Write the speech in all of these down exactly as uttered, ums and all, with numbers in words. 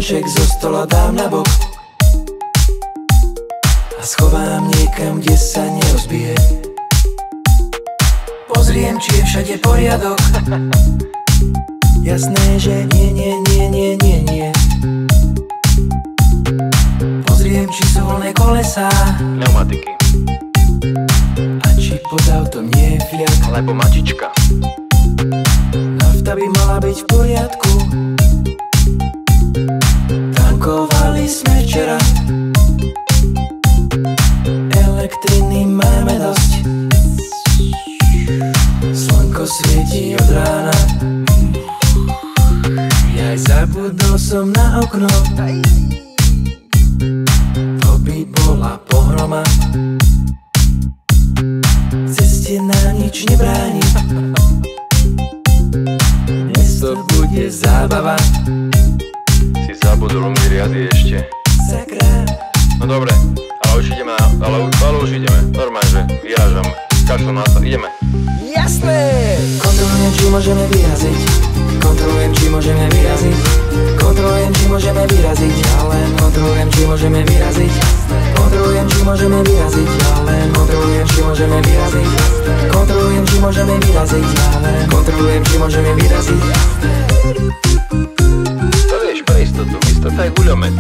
hrnček zo stola dám na bok a schovám niekam, kde sa nerozbije. Pozriem, či je všade poriadok. Jasné, že nie, nie, nie, nie, nie, nie. Pozriem, či sú voľné kolesá, pneumatiky, a či pod autom nie je fľak alebo matička. Nafta by mala byť v poriadku. Tankovali sme včera, elektriny máme dosť. Slnko svietí od rána, jaj, zabudol som na okno. To by bola pohroma, ceste nám nič nebráni. Dnes to bude zábava. Si zabudol mi riady ešte. Sakra. No dobre, ale už ideme, ale, ale už ideme. Normálne, že vyrážame. Kašlom na to, ideme. Jasné! Kontrolujem, či môžeme vyraziť. Kontrolujem, či môžeme vyraziť. Kontrolujem, či môžeme vyraziť. Ja len kontrolujem, či môžeme vyraziť. Kontrolujem, či môžeme vyraziť. Ja len kontrolujem, či môžeme vyraziť. Kontrolujem, či môžeme vyraziť. Ja len kontrolujem, či môžeme vyraziť. To vieš pre istotu, istota je guľomet.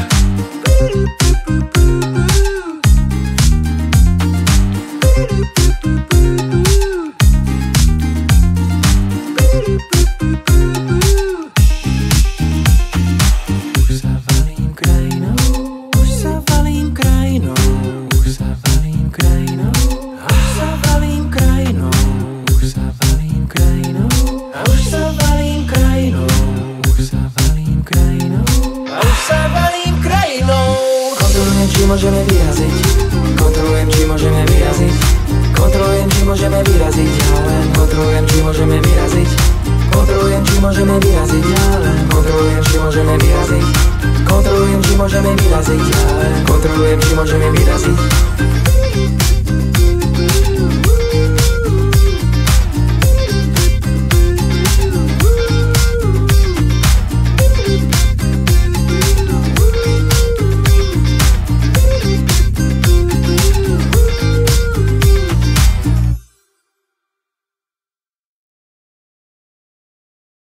Či môžeme vyraziť. Kontrolujem, či môžeme vyraziť. Kontrolujem, či môžeme vyraziť. Ja len kontrolujem, či môžeme vyraziť. Kontrolujem, či môžeme vyraziť. Ja len kontrolujem, či môžeme vyraziť. Kontrolujem, či môžeme vyraziť. Ja len kontrolujem, či môžeme vyraziť.